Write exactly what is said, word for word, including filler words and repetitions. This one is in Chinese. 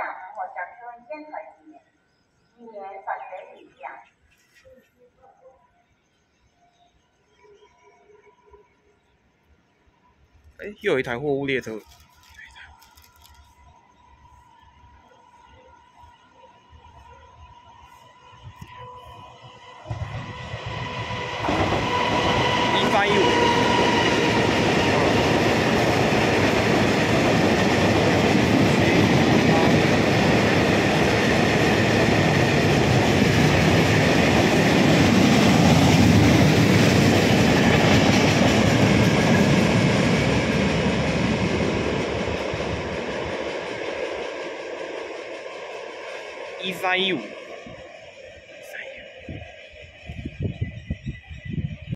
下和我讲说监考一年，一年法学一样。 哎，又有一台货物列车。一八一五。一三一五。